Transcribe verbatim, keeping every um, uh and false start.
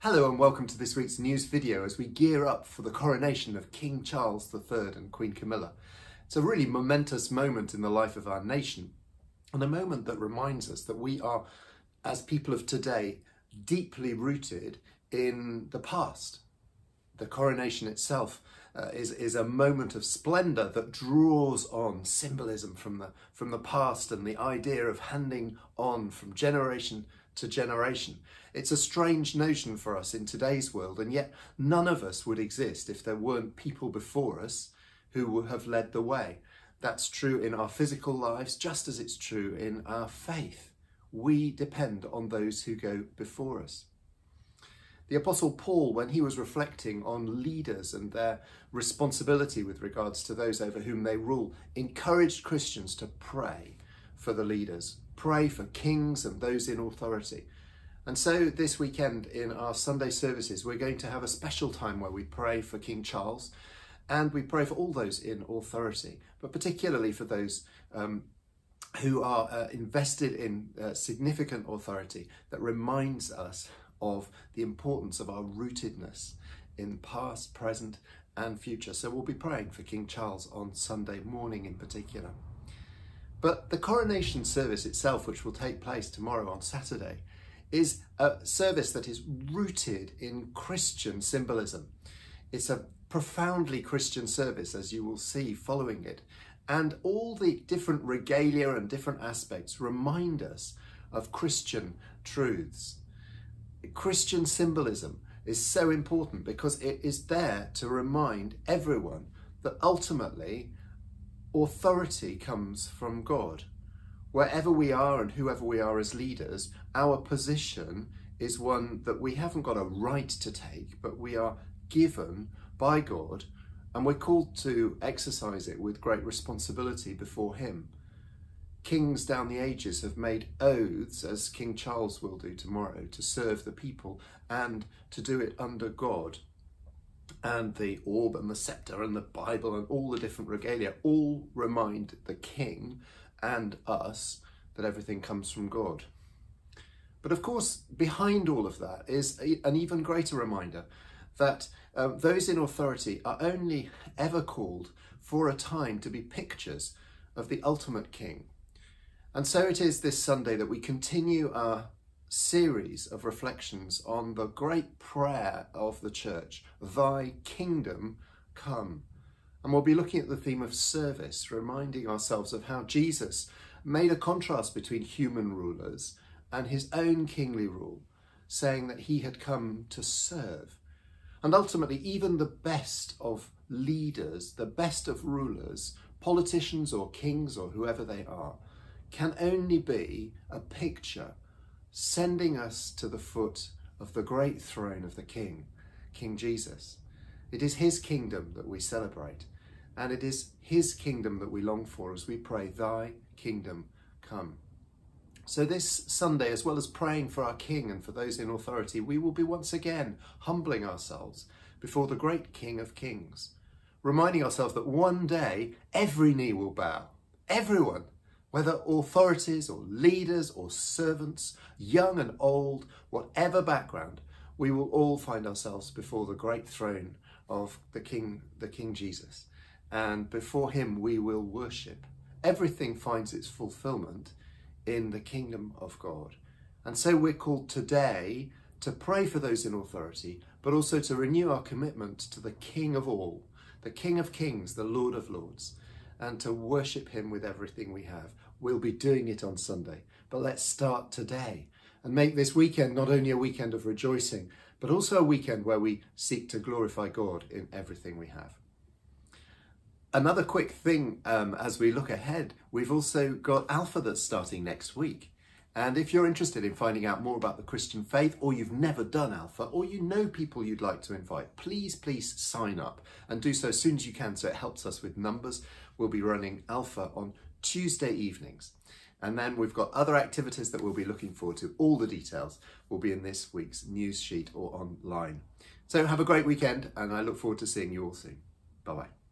Hello and welcome to this week's news video as we gear up for the coronation of King Charles the third and Queen Camilla. It's a really momentous moment in the life of our nation, and a moment that reminds us that we are, as people of today, deeply rooted in the past. The coronation itself uh, is, is a moment of splendour that draws on symbolism from the, from the past and the idea of handing on from generation to generation. It's a strange notion for us in today's world, and yet none of us would exist if there weren't people before us who would have led the way. That's true in our physical lives, just as it's true in our faith. We depend on those who go before us. The Apostle Paul, when he was reflecting on leaders and their responsibility with regards to those over whom they rule, encouraged Christians to pray for the leaders, pray for kings and those in authority. And so this weekend in our Sunday services, we're going to have a special time where we pray for King Charles, and we pray for all those in authority, but particularly for those um, who are uh, invested in uh, significant authority that reminds us of the importance of our rootedness in past, present and future. So we'll be praying for King Charles on Sunday morning in particular. But the coronation service itself, which will take place tomorrow on Saturday, is a service that is rooted in Christian symbolism. It's a profoundly Christian service, as you will see following it. And all the different regalia and different aspects remind us of Christian truths. Christian symbolism is so important because it is there to remind everyone that ultimately authority comes from God. Wherever we are and whoever we are as leaders, our position is one that we haven't got a right to take, but we are given by God, and we're called to exercise it with great responsibility before Him. Kings down the ages have made oaths, as King Charles will do tomorrow, to serve the people and to do it under God. And the orb and the sceptre and the Bible and all the different regalia all remind the king and us that everything comes from God. But of course, behind all of that is a, an even greater reminder that uh, those in authority are only ever called for a time to be pictures of the ultimate king. And so it is this Sunday that we continue our series of reflections on the great prayer of the church, Thy Kingdom Come. And we'll be looking at the theme of service, reminding ourselves of how Jesus made a contrast between human rulers and his own kingly rule, saying that he had come to serve. And ultimately, even the best of leaders, the best of rulers, politicians or kings or whoever they are, can only be a picture sending us to the foot of the great throne of the King, King Jesus. It is his kingdom that we celebrate, and it is his kingdom that we long for as we pray, Thy Kingdom Come. So this Sunday, as well as praying for our King and for those in authority, we will be once again humbling ourselves before the great King of Kings, reminding ourselves that one day every knee will bow, everyone, whether authorities or leaders or servants, young and old, whatever background, we will all find ourselves before the great throne of the King, the King Jesus. And before him we will worship. Everything finds its fulfillment in the kingdom of God. And so we're called today to pray for those in authority, but also to renew our commitment to the King of all, the King of Kings, the Lord of Lords, and to worship him with everything we have. We'll be doing it on Sunday, but let's start today and make this weekend not only a weekend of rejoicing, but also a weekend where we seek to glorify God in everything we have. Another quick thing um, as we look ahead, we've also got Alpha that's starting next week. And if you're interested in finding out more about the Christian faith, or you've never done Alpha, or you know people you'd like to invite, please, please sign up and do so as soon as you can so it helps us with numbers. We'll be running Alpha on Tuesday evenings. And then we've got other activities that we'll be looking forward to. All the details will be in this week's news sheet or online. So have a great weekend, and I look forward to seeing you all soon. Bye-bye.